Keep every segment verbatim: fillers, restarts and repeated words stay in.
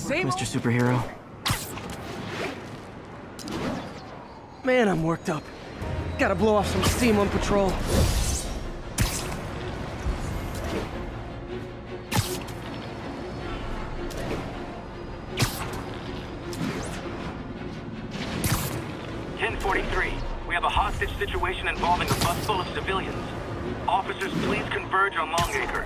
Same Mister Superhero. Man, I'm worked up. Gotta blow off some steam on patrol. ten forty-three. We have a hostage situation involving a bus full of civilians. Officers, please converge on Longacre.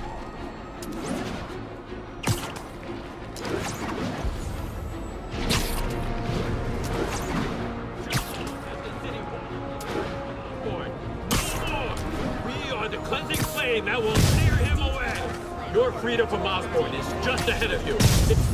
We are the cleansing flame that will clear him away. Your freedom from Osborn is just ahead of you. It's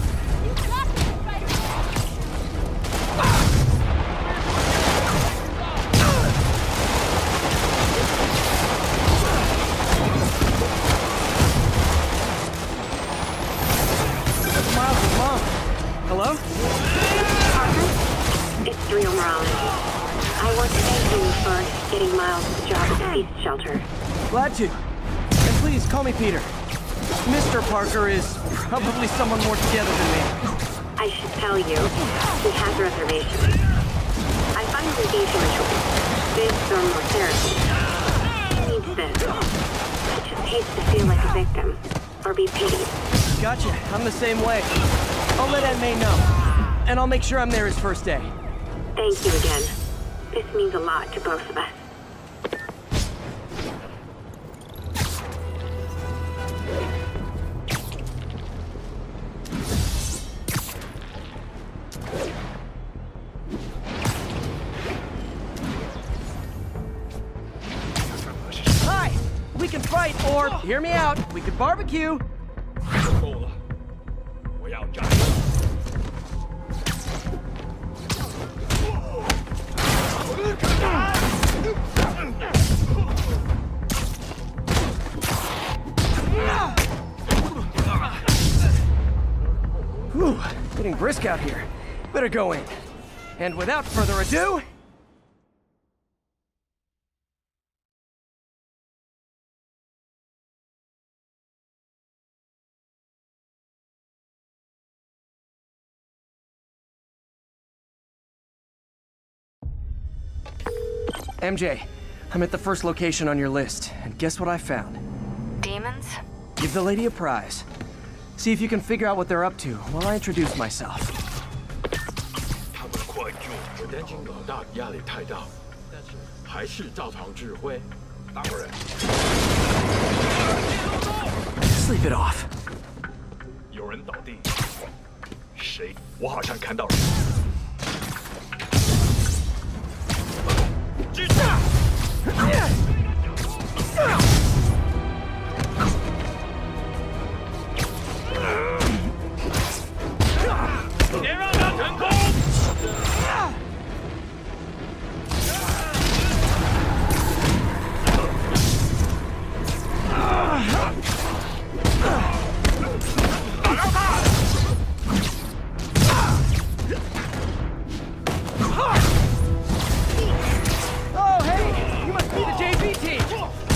Hello? Arthur? It's Rio Morales. I want to thank you for getting Miles the job at the Beast Shelter. Glad to. And please, call me Peter. Mister Parker is probably someone more together than me. I should tell you, he has reservations. I find him engaging rituals. This or more therapy. He needs this. He just hates to feel like a victim. Or be pitied. Gotcha. I'm the same way. I'll let Aunt May know. And I'll make sure I'm there his first day. Thank you again. This means a lot to both of us. Hi! We can fight, or, hear me out, we could barbecue. 够了，我要战。 Whew, getting brisk out here. Better go in. And without further ado... M J, I'm at the first location on your list, and guess what I found? Demons? Give the lady a prize. See if you can figure out what they're up to while I introduce myself. 他们快救！我担心老大压力太大，但是还是照常指挥。当然。 Sleep it off. 有人倒地。谁？我好像看到人。击杀！ 别让他成功！打到他！ Oh, hey! You must be the J V team!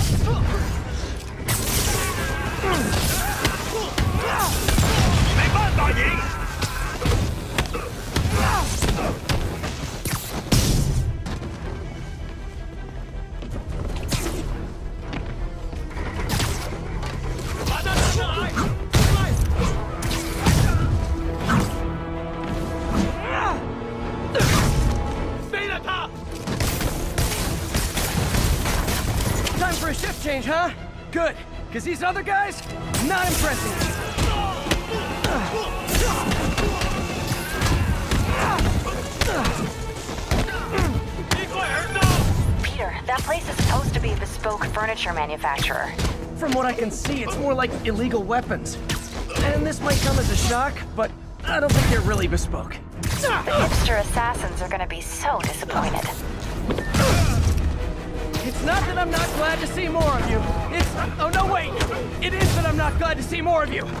Time for a shift change, huh? Good, because these other guys, not impressing me. Peter, that place is supposed to be a bespoke furniture manufacturer. From what I can see, it's more like illegal weapons. And this might come as a shock, but I don't think they're really bespoke. The hipster assassins are gonna be so disappointed. It's not that I'm not glad to see more of you. It's... Oh, no, wait! It is that I'm not glad to see more of you.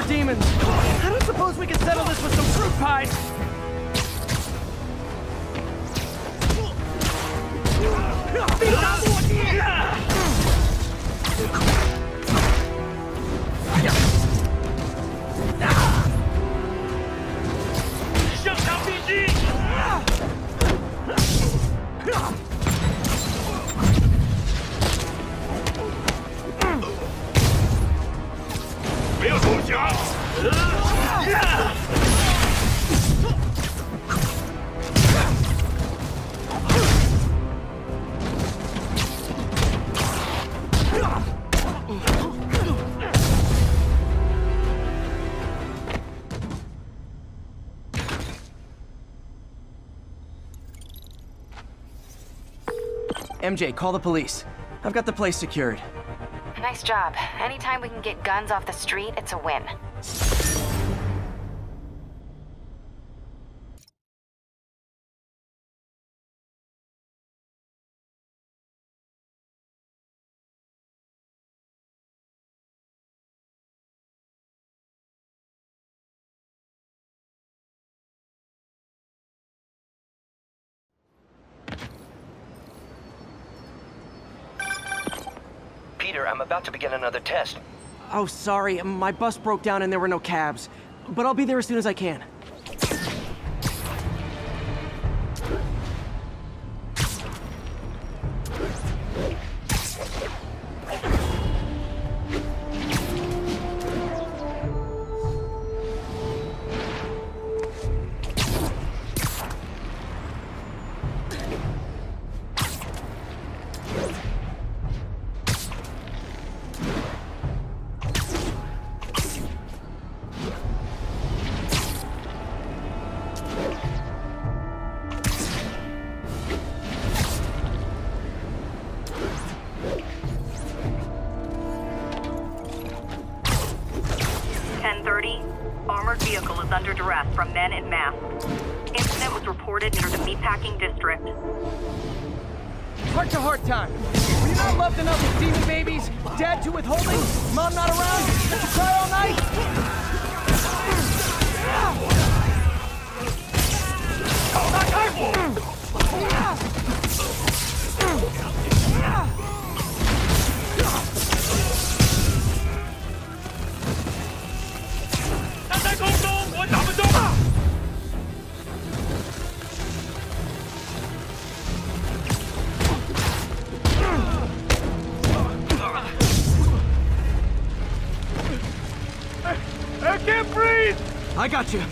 demons. I don't suppose we could settle this with some fruit pies. M J, call the police. I've got the place secured. Nice job. Anytime we can get guns off the street, it's a win. Peter, I'm about to begin another test. Oh, sorry. My bus broke down and there were no cabs. But I'll be there as soon as I can. ten thirty, armored vehicle is under duress from men in masks. Incident was reported near the meatpacking district. Heart-to-heart time. Were you not loved enough with demon babies? Dad too withholding? Mom not around? Did you cry all night? I can't breathe! I got you.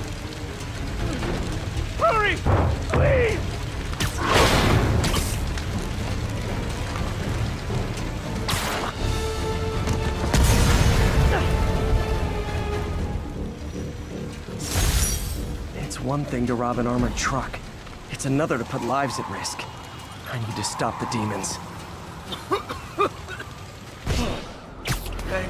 Hurry! Please! It's one thing to rob an armored truck. It's another to put lives at risk. I need to stop the demons. Thanks.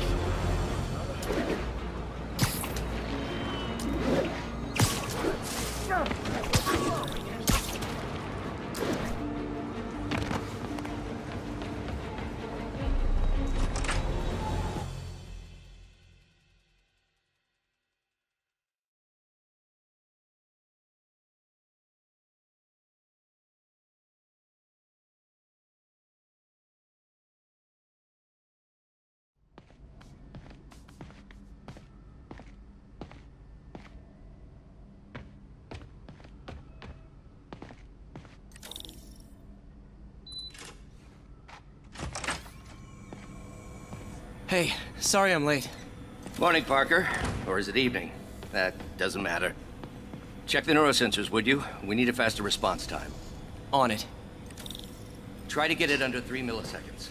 Hey, sorry I'm late. Morning, Parker. Or is it evening? That doesn't matter. Check the neurosensors, would you? We need a faster response time. On it. Try to get it under three milliseconds.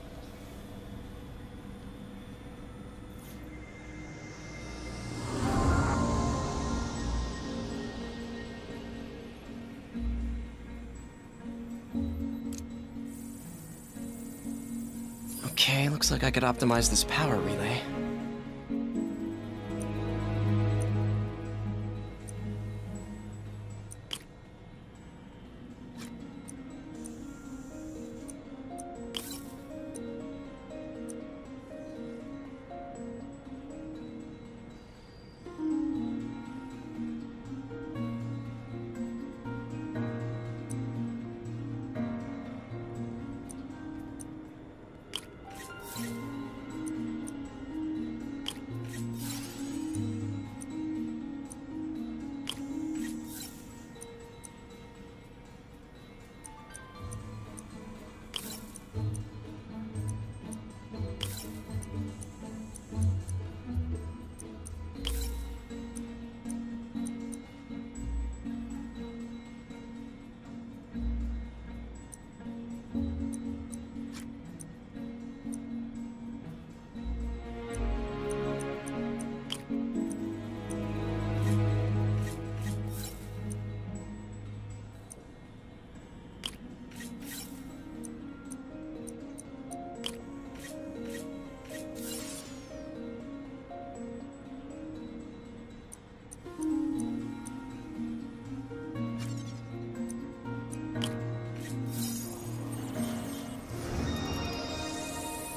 Okay, looks like I could optimize this power relay.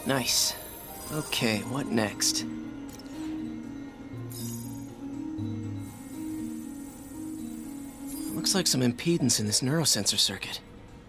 Nice. Okay, what next? Looks like some impedance in this neurosensor circuit.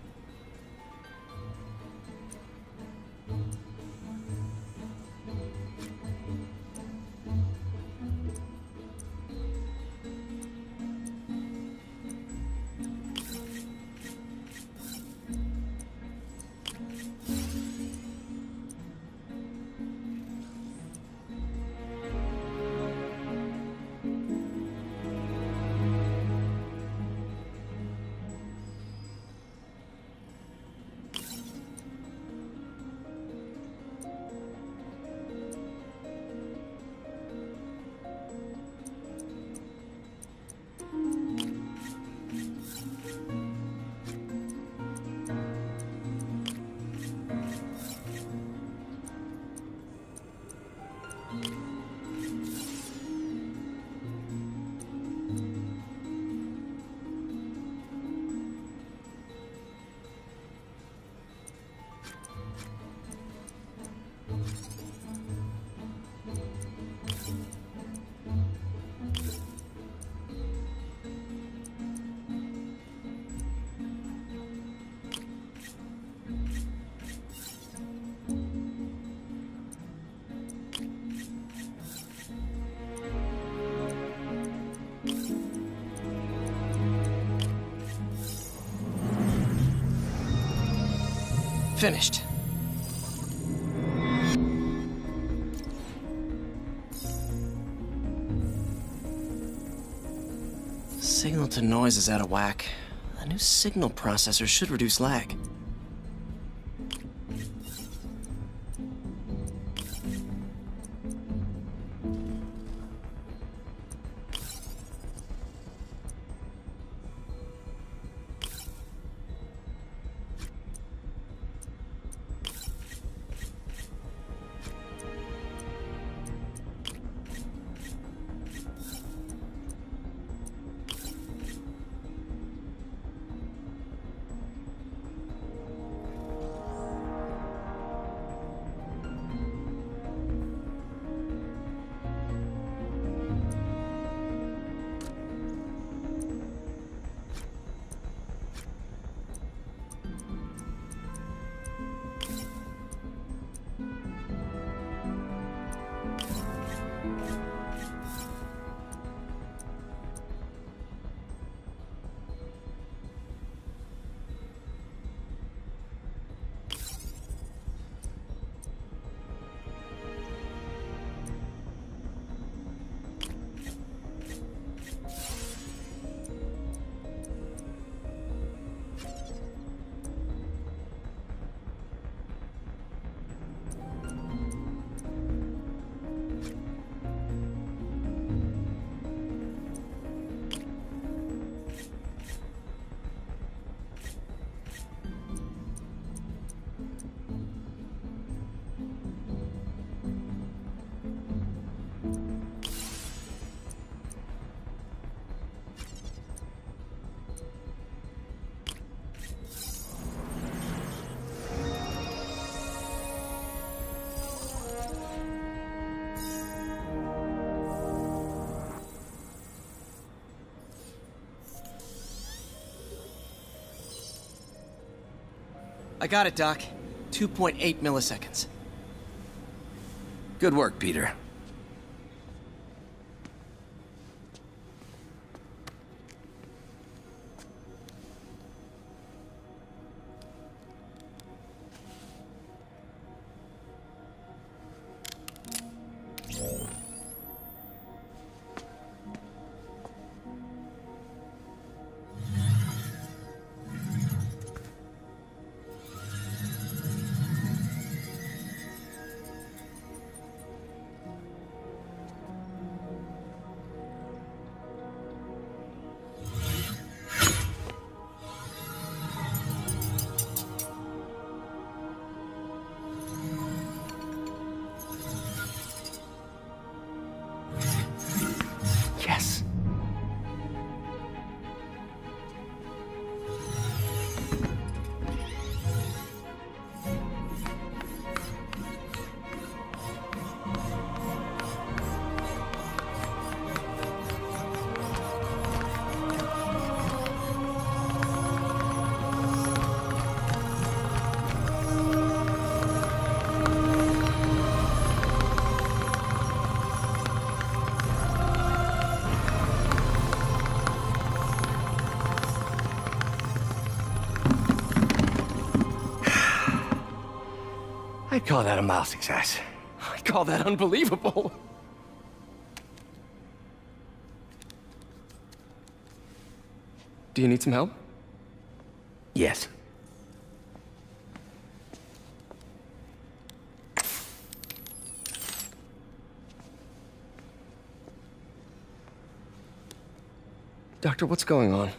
Finished. Signal to noise is out of whack. A new signal processor should reduce lag. I got it, Doc. two point eight milliseconds. Good work, Peter. Call that a mild success. I call that unbelievable. Do you need some help? Yes. Doctor, what's going on?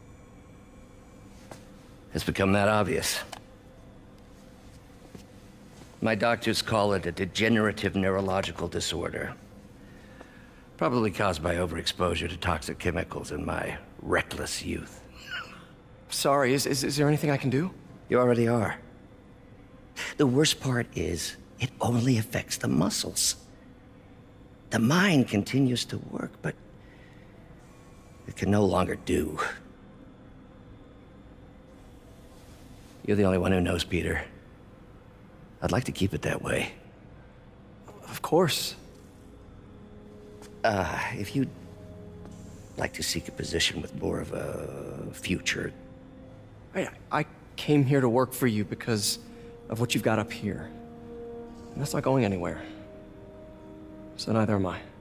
It's become that obvious. My doctors call it a degenerative neurological disorder. Probably caused by overexposure to toxic chemicals in my reckless youth. Sorry, is, is, is there anything I can do? You already are. The worst part is, it only affects the muscles. The mind continues to work, but it can no longer do. You're the only one who knows, Peter. I'd like to keep it that way. Of course. Uh, if you'd like to seek a position with more of a future... I, I came here to work for you because of what you've got up here. And that's not going anywhere. So neither am I.